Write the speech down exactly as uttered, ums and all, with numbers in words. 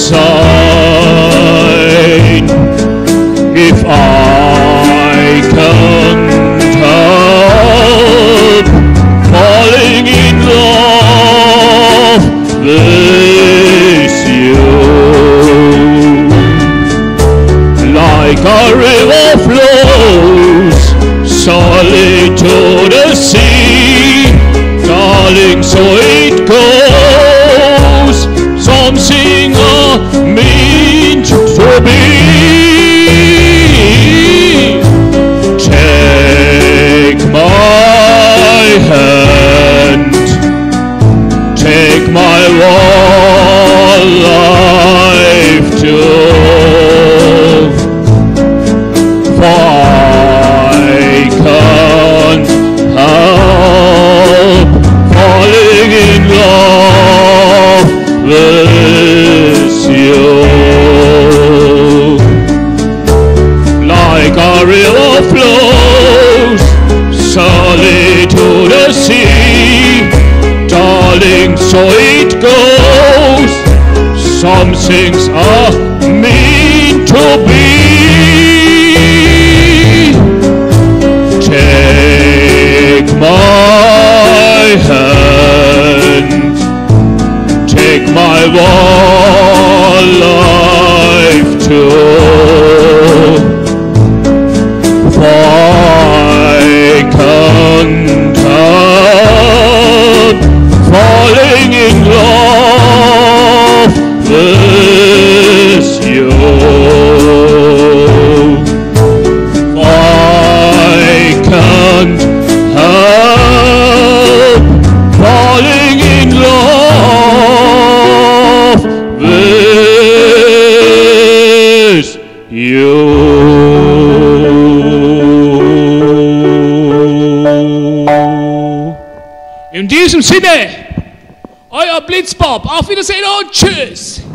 sign. If I can't help falling in love with you, like a river flows solely to the sea, darling, so it goes, something I meant to be. Take my hand, take my whole life too, for I can't help falling in love with you. Like a river flows solely to the sea, darling, so it goes, some things are meant to be. Take my hand, take my whole life too, for I can't help falling in love with you. I can't help falling in love with you. In diesem Sinne, euer Blitzbob. Auf Wiedersehen und tschüss.